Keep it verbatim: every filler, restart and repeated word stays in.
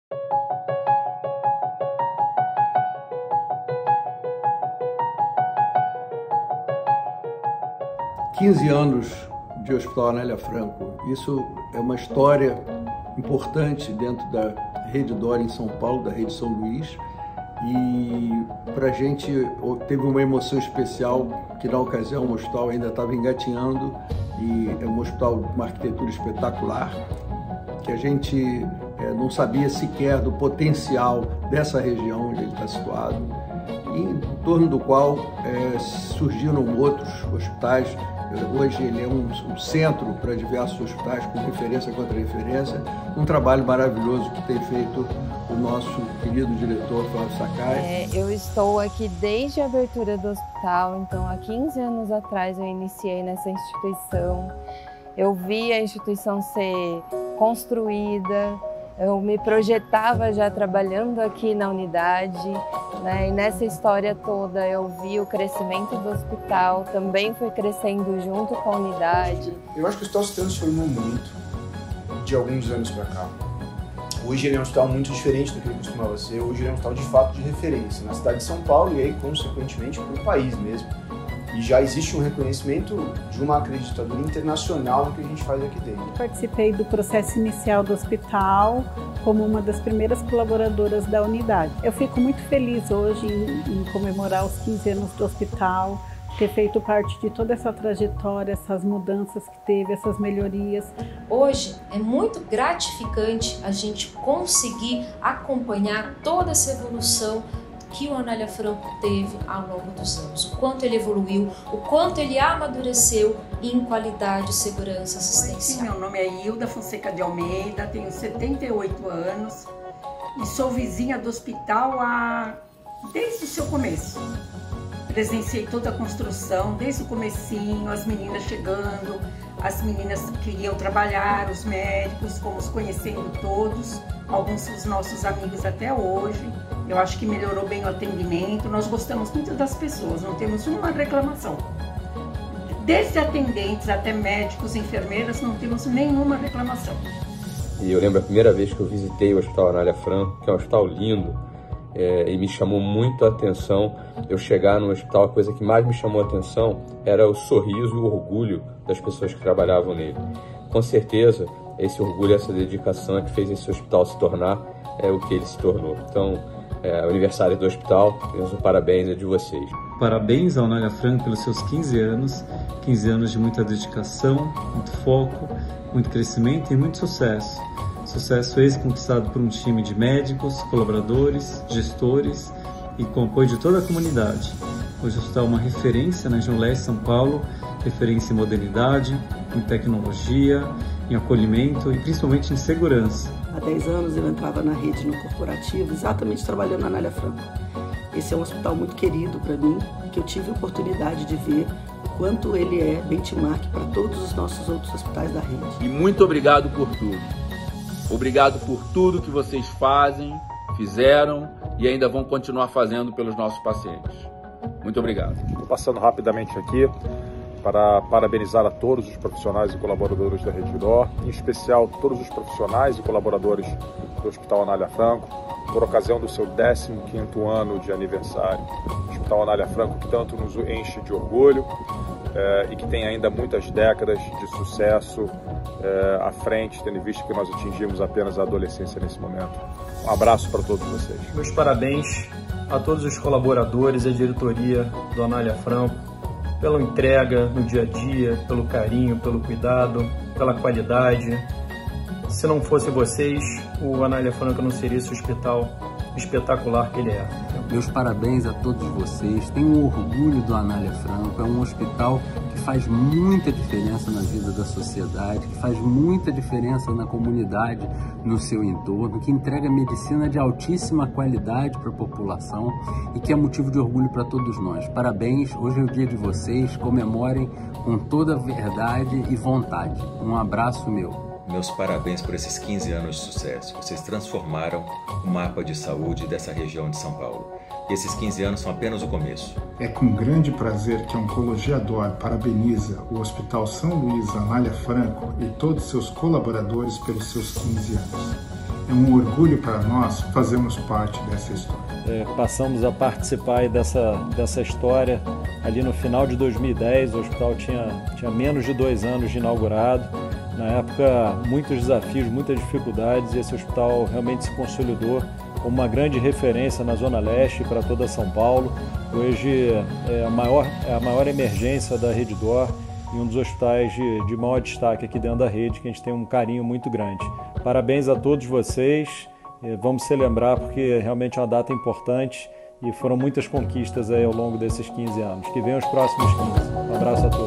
quinze anos de Hospital Anália Franco, isso é uma história importante dentro da Rede Dora em São Paulo, da Rede São Luís, e para a gente teve uma emoção especial que na ocasião o hospital ainda estava engatinhando e é um hospital de uma arquitetura espetacular, que a gente é, não sabia sequer do potencial dessa região onde ele está situado, e em torno do qual é, surgiram outros hospitais. Hoje ele é um, um centro para diversos hospitais, com referência contra referência, um trabalho maravilhoso que tem feito o nosso querido diretor Flávio Sakai. É, eu estou aqui desde a abertura do hospital, então há quinze anos atrás eu iniciei nessa instituição. Eu vi a instituição ser construída, eu me projetava já trabalhando aqui na unidade, né? E nessa história toda eu vi o crescimento do hospital, também foi crescendo junto com a unidade. Eu acho que o hospital se transformou muito de alguns anos para cá. Hoje ele é um hospital muito diferente do que ele costumava ser, hoje ele é um hospital de fato de referência na cidade de São Paulo e aí consequentemente para o país mesmo. E já existe um reconhecimento de uma acreditadora internacional no que a gente faz aqui dentro. Participei do processo inicial do hospital como uma das primeiras colaboradoras da unidade. Eu fico muito feliz hoje em, em comemorar os quinze anos do hospital, ter feito parte de toda essa trajetória, essas mudanças que teve, essas melhorias. Hoje é muito gratificante a gente conseguir acompanhar toda essa evolução que o Anália Franco teve ao longo dos anos, o quanto ele evoluiu, o quanto ele amadureceu em qualidade, segurança assistencial. Meu nome é Hilda Fonseca de Almeida, tenho setenta e oito anos e sou vizinha do hospital há... desde o seu começo. Presenciei toda a construção, desde o comecinho, as meninas chegando, as meninas que iam trabalhar, os médicos, fomos conhecendo todos, alguns dos nossos amigos até hoje. Eu acho que melhorou bem o atendimento, nós gostamos muito das pessoas, não temos uma reclamação. Desde atendentes até médicos, enfermeiras, não temos nenhuma reclamação. E eu lembro a primeira vez que eu visitei o Hospital Anália Franco, que é um hospital lindo, é, e me chamou muito a atenção eu chegar no hospital. A coisa que mais me chamou a atenção era o sorriso e o orgulho das pessoas que trabalhavam nele. Com certeza, esse orgulho, essa dedicação é que fez esse hospital se tornar é, o que ele se tornou. Então, é, aniversário do hospital, meus parabéns é de vocês. Parabéns ao Anália Franco pelos seus quinze anos, quinze anos de muita dedicação, muito foco, muito crescimento e muito sucesso. Sucesso esse conquistado por um time de médicos, colaboradores, gestores e com apoio de toda a comunidade. Hoje o hospital é uma referência na região leste de São Paulo, referência em modernidade, em tecnologia, em acolhimento e principalmente em segurança. Há dez anos eu entrava na rede no corporativo, exatamente trabalhando na Anália Franco. Esse é um hospital muito querido para mim, que eu tive a oportunidade de ver o quanto ele é benchmark para todos os nossos outros hospitais da rede. E muito obrigado por tudo. Obrigado por tudo que vocês fazem, fizeram e ainda vão continuar fazendo pelos nossos pacientes. Muito obrigado. Estou passando rapidamente aqui para parabenizar a todos os profissionais e colaboradores da Rede Dor, em especial todos os profissionais e colaboradores do Hospital Anália Franco, por ocasião do seu décimo quinto ano de aniversário. O Hospital Anália Franco que tanto nos enche de orgulho é, e que tem ainda muitas décadas de sucesso é, à frente, tendo visto que nós atingimos apenas a adolescência nesse momento. Um abraço para todos vocês. Meus parabéns a todos os colaboradores e a diretoria do Anália Franco pela entrega no dia a dia, pelo carinho, pelo cuidado, pela qualidade. Se não fosse vocês, o Anália Franco não seria esse hospital espetacular que ele é. Meus parabéns a todos vocês, tenho orgulho do Anália Franco, é um hospital que faz muita diferença na vida da sociedade, que faz muita diferença na comunidade, no seu entorno, que entrega medicina de altíssima qualidade para a população e que é motivo de orgulho para todos nós. Parabéns, hoje é o dia de vocês, comemorem com toda a verdade e vontade. Um abraço meu. Meus parabéns por esses quinze anos de sucesso. Vocês transformaram o mapa de saúde dessa região de São Paulo. E esses quinze anos são apenas o começo. É com grande prazer que a Oncologia Dor parabeniza o Hospital São Luís Anália Franco e todos seus colaboradores pelos seus quinze anos. É um orgulho para nós fazermos parte dessa história. É, passamos a participar dessa, dessa história ali no final de dois mil e dez. O hospital tinha, tinha menos de dois anos de inaugurado. Na época, muitos desafios, muitas dificuldades, e esse hospital realmente se consolidou como uma grande referência na Zona Leste para toda São Paulo. Hoje é a maior, é a maior emergência da Rede D'Or e um dos hospitais de, de maior destaque aqui dentro da rede, que a gente tem um carinho muito grande. Parabéns a todos vocês, vamos celebrar porque realmente é uma data importante e foram muitas conquistas aí ao longo desses quinze anos. Que venham os próximos quinze. Um abraço a todos.